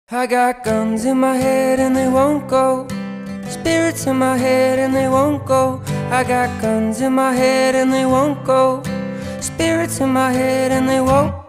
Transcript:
I got guns in my head and they won't go. Spirits in my head and they won't go. I got guns in my head and they won't go. Spirits in my head and they won't